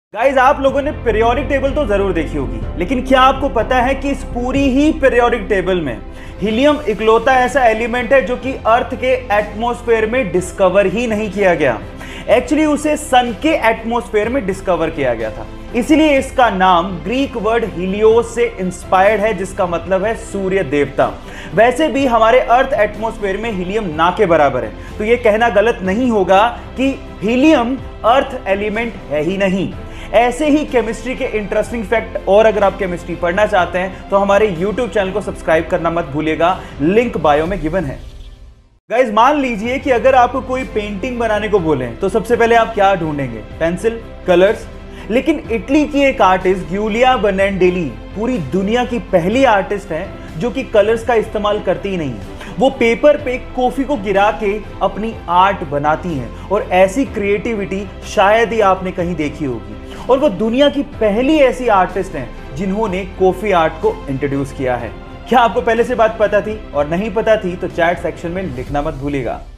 Guys आप लोगों ने पीरियोडिक टेबल तो जरूर देखी होगी, लेकिन क्या आपको पता है कि इस पूरी ही पीरियोडिक टेबल में हीलियम इकलौता ऐसा एलिमेंट है जो कि अर्थ के एटमॉस्फेयर में डिस्कवर ही नहीं किया गया। एक्चुअली उसे सन के एटमॉस्फेयर में डिस्कवर किया गया था, इसीलिए इसका नाम ग्रीक वर्ड हीलियोस से इंस्पायर्ड है, जिसका मतलब है सूर्य देवता। वैसे भी हमारे अर्थ एटमॉस्फेयर में हीलियम ना के बराबर है, तो यह कहना गलत नहीं होगा कि हीलियम अर्थ एलिमेंट है ही नहीं। ऐसे ही केमिस्ट्री के इंटरेस्टिंग फैक्ट और अगर आप केमिस्ट्री पढ़ना चाहते हैं तो हमारे YouTube चैनल को सब्सक्राइब करना मत भूलिएगा, लिंक बायो में गिवन है। गाइज मान लीजिए कि अगर आपको कोई पेंटिंग बनाने को बोले तो सबसे पहले आप क्या ढूंढेंगे? Pencil, colours. लेकिन इटली की एक आर्टिस्ट गिउलिया बनाडेली पूरी दुनिया की पहली आर्टिस्ट है जो कि कलर्स का इस्तेमाल करती ही नहीं है। वो पेपर पे कॉफी को गिरा के अपनी आर्ट बनाती हैं और ऐसी क्रिएटिविटी शायद ही आपने कहीं देखी होगी। और वो दुनिया की पहली ऐसी आर्टिस्ट हैं जिन्होंने कॉफी आर्ट को इंट्रोड्यूस किया है। क्या आपको पहले से बात पता थी? और नहीं पता थी तो चैट सेक्शन में लिखना मत भूलिएगा।